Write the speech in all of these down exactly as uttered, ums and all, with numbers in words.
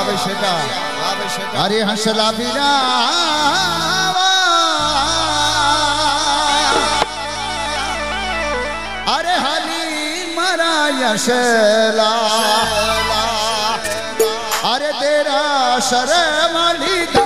बेटा अरे हंसला बिना अरे हली मरा यशला अरे तेरा शर्म लीधा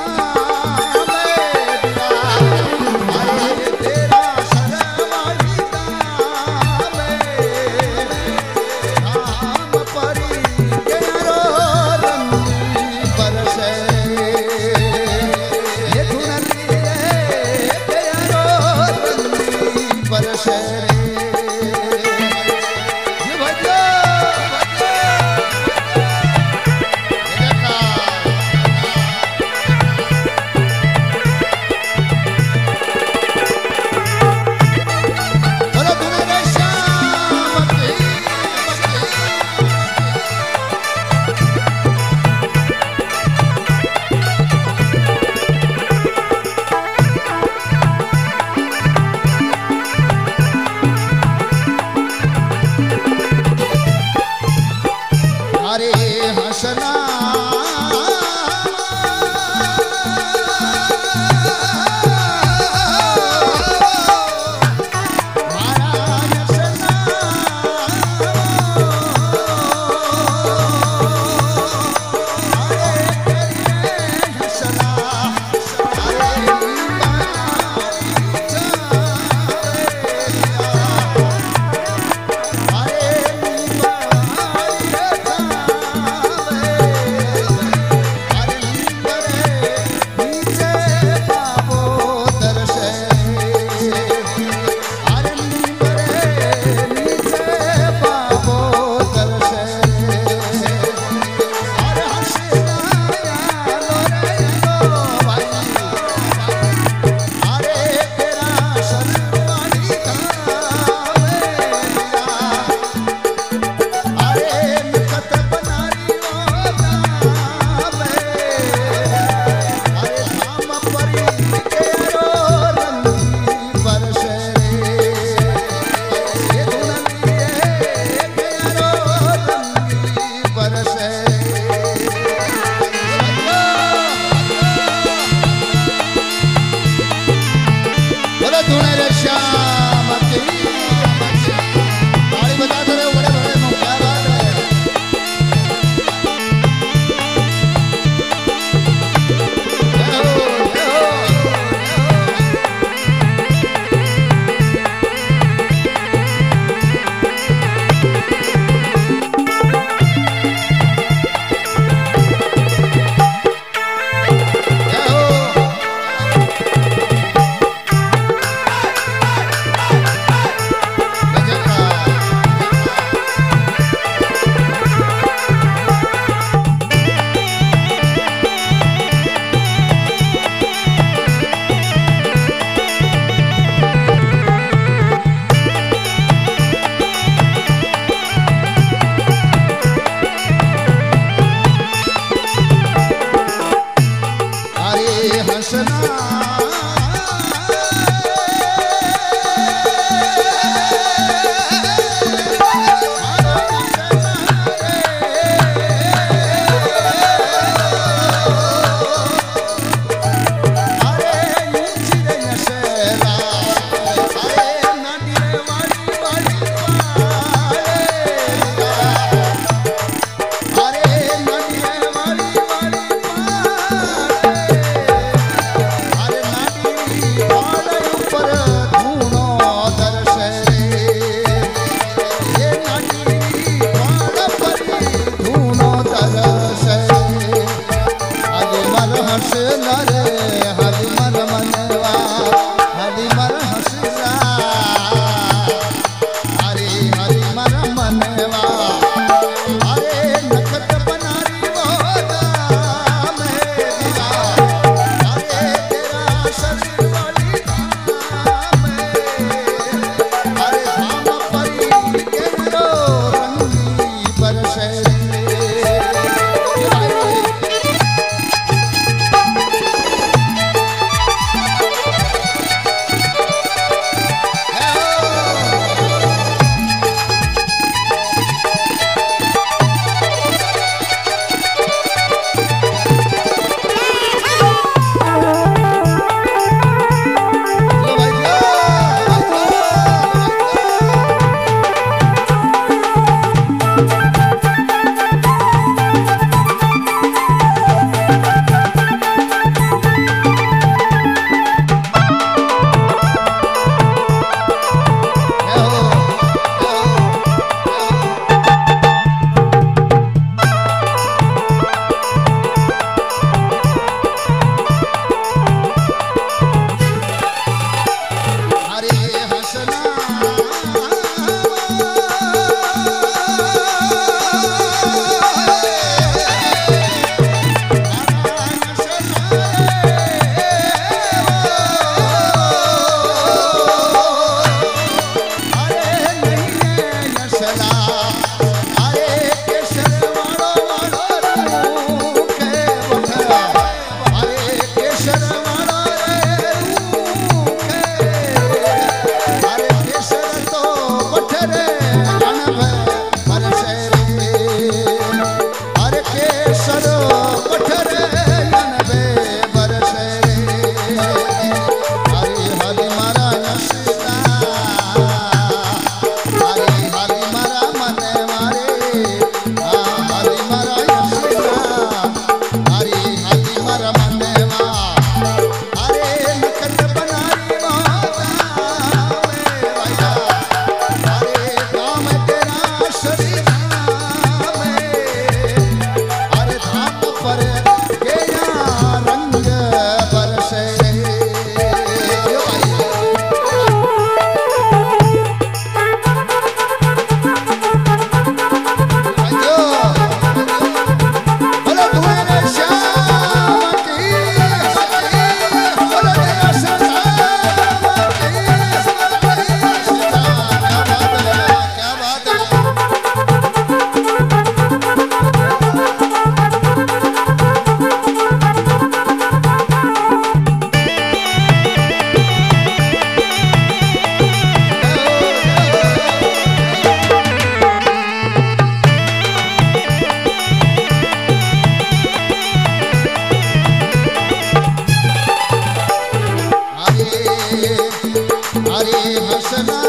हंसना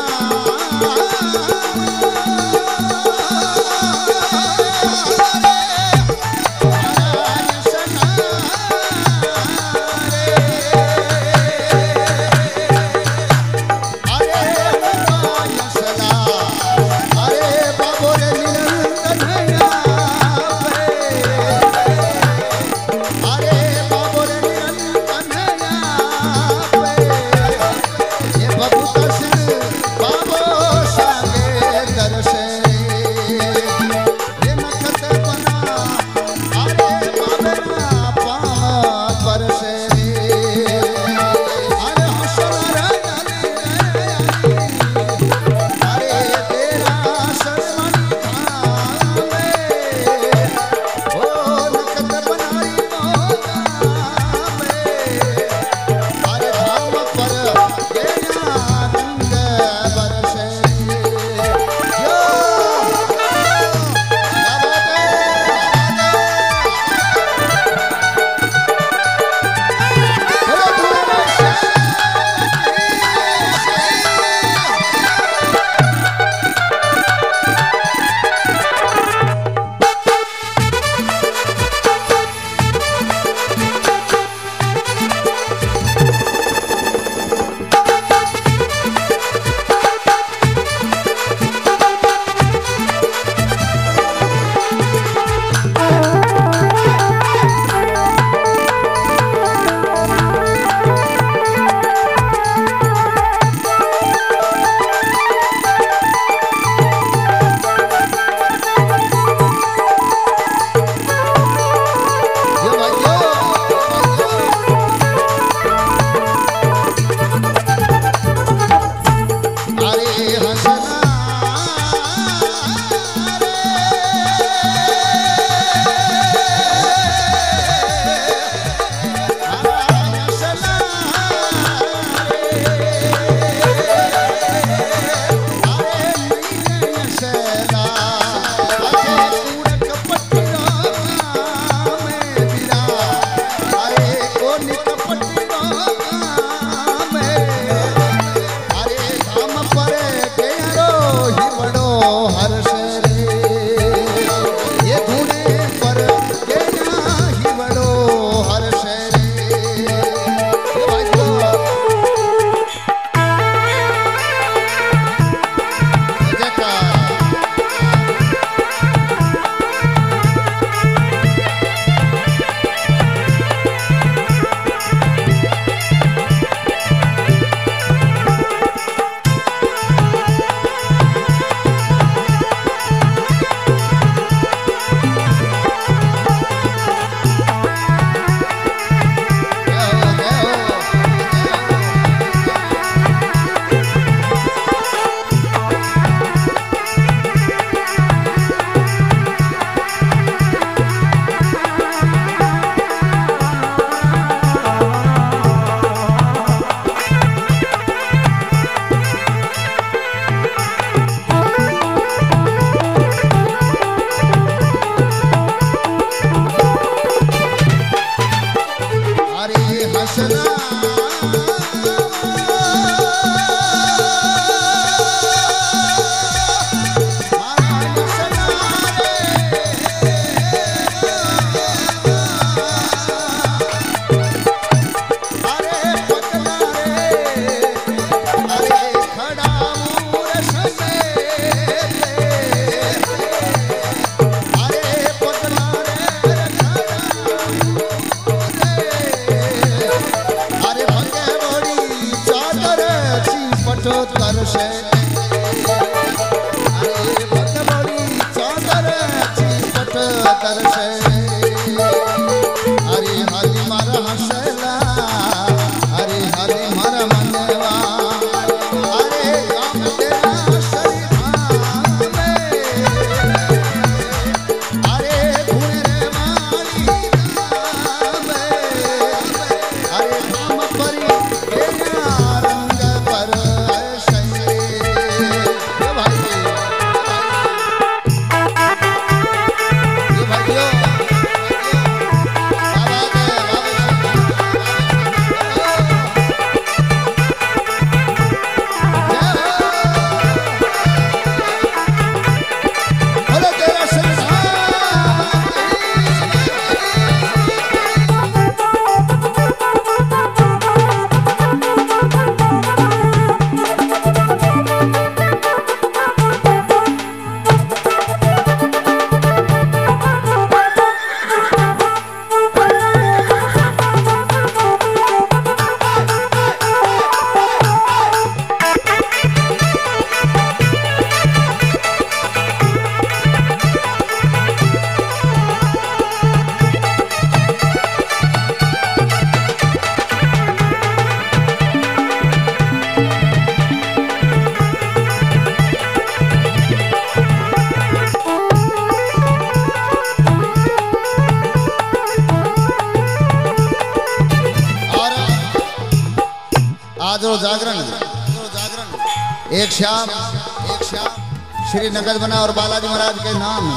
आज वो जागरण एक शाम एक शाम श्री नगद बना और बालाजी महाराज के नाम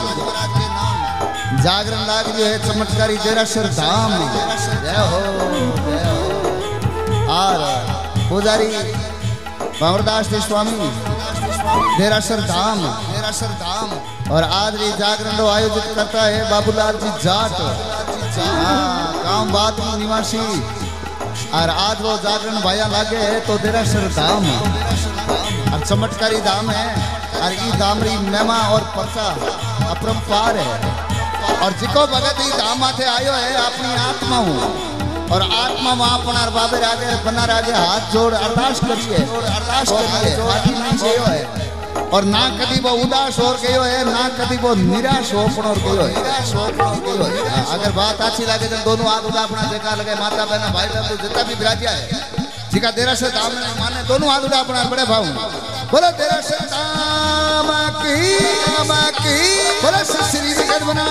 जागरण लाग जो है चमत्कारी देरासर धाम। जय हो जय हो। और पुजारी भंवरदास जी स्वामी देरासर धाम देरासर धाम। और आज भी जागरण को आयोजित करता है बाबूलाल जी जाट गांव बात निवासी। और आज वो जागरण भाया लागे है तो देरासर धाम और चमत्कारी धाम है। और ये दामरी मेमा और परसा अपरंपार है। और जिको भगत ही धाम माथे आयो है अपनी आत्मा हूँ और आत्मा में अपना बाबे राजे बना राजे हाथ जोड़ अरदास करिए अरदास करिए बाकी नहीं गयो है। और ना कभी वो उदास हो गयो है ना कभी वो निराश हो पण और गयो है निराश हो पण और गयो है। अगर बात अच्छी लगे तो दोनों हाथ उठा अपना देखा लगे माता बहना भाई बहन तो जितना भी विराजिया है जिका देरासर धाम माने दोनों हाथ उठा अपना बड़े भाव बोलो देरासर धाम की धाम की बोलो श्री नगद बना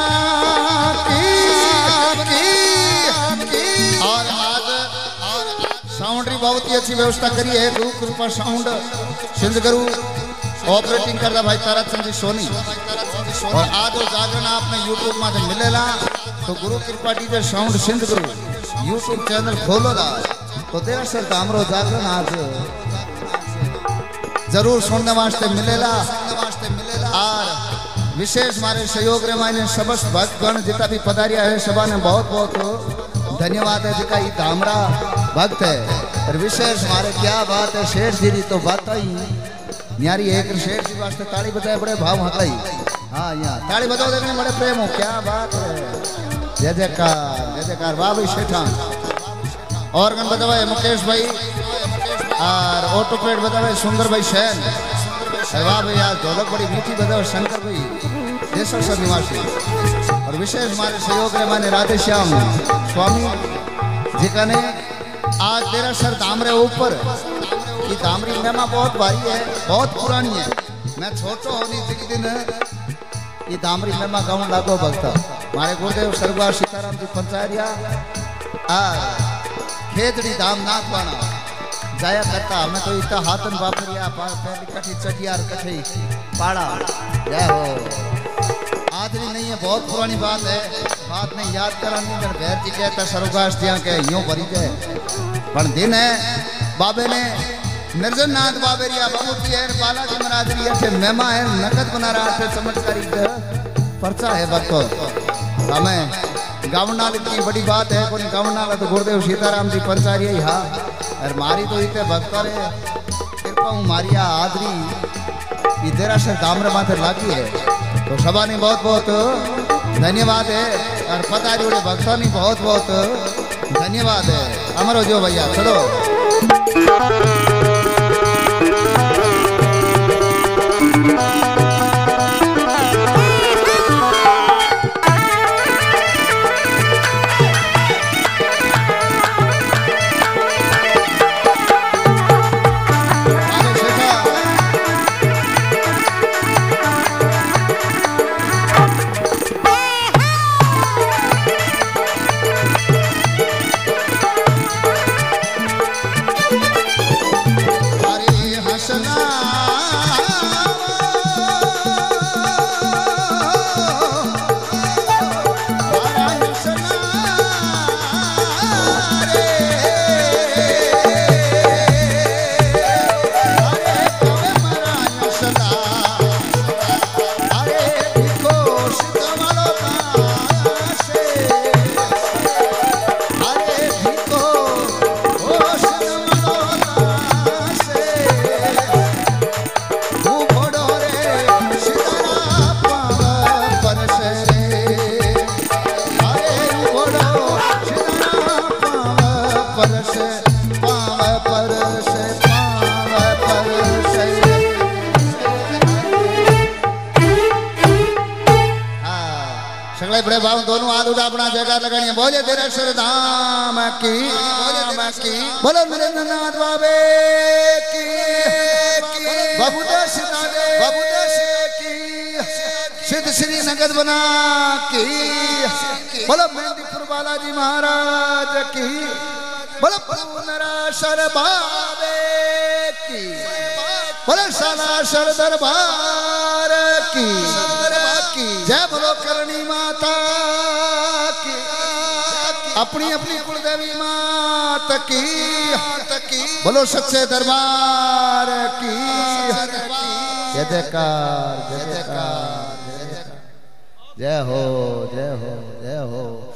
की और आज साउंड की बहुत ही अच्छी व्यवस्था करी है। गुरु कृपा साउंड सिंध गुरु ऑपरेटिंग करता भाई तारा चंद जी सोनी। और आज वो जागरण आपने यूट्यूब में मिलेला तो गुरु कृपा डीजे साउंड सिंध गुरु यूट्यूब चैनल खोलो ला तो देरासर धाम रो जागरण आज जरूर सुनने वास्ते मिलेला। और विशेष हमारे सहयोग रे मायने समस्त भक्तगण जितना भी पधारिया है सभा ने बहुत बहुत धन्यवाद है जिका ये धामरा भक्त है। और विशेष हमारे क्या बात है शेठ जी तो बात ही न्यारी एक शेठ जी वास्ते ताली बजाए बड़े भाव हकलाई। हाँ यहाँ ताली बजाओ देखने बड़े प्रेम हो क्या बात है। जय जयकार जय जयकार वाह भाई शेठा। ऑर्गन बजावे मुकेश भाई और ऑटोपेड बजावे सुंदर भाई शैन। वाह भाई यार ढोलक बड़ी मीठी बजावे शंकर भाई देशर निवासी। और विशेष हमारे सहयोग रे माने राधे श्याम स्वामी जिका ने आज देरासर धाम रे ऊपर ये दामरी मेमा बहुत भारी है बहुत पुरानी है। मैं छोटो होनी थी दिन ये दामरी मेमा गाँव लागो भक्ता हमारे गुरुदेव सरगुआ सीताराम जी पंचायरिया खेतड़ी धाम नाथ पाना जाया करता हमें तो इतना हाथन वापरिया कठी चटियार कठी पाड़ा। जय हो आदरी नहीं है बहुत पुरानी बात है बात नहीं याद करानी मेरे भैर जी कहता सरगुआस दिया के यूं भरी जाए पर दिन है बाबे ने निर्जन नाथ बाबेरिया बाबू जी है बालाजी महाराज जी ऐसे मेमा है नकद बना रहा है चमत्कारी पर्चा है भक्तों हमें गावनाल की बड़ी बात है कोई गावनाल तो गुरुदेव सीताराम जी पंचारी हाँ और मारी तो इतने भक्तों रे कृपा हूँ मारिया आदरी ये देरासर धाम रे माथे लागी है तो सभा ने बहुत बहुत धन्यवाद है। और पतारी वाले भक्तों ने बहुत बहुत धन्यवाद है। अमरो जो भैया चलो बड़े भाव दोनों हाथ उठा अपना जयकार लगानी बोले देरासर धाम की की बोलो नरेंद्रनाथ बाबे की बाबू देश बाबू देश की सिद्ध श्री नगद बना की बोलो मेहंदीपुर बालाजी महाराज की बोलो पुनराशर बाबे की, बोलो सनाशर दरबार की, जय बोलो करणी माता की, अपनी अपनी कुलदेवी माता की, बोलो सच्चे दरबार की जय जयकार, जय जयकार, जय हो, जय हो, जय हो।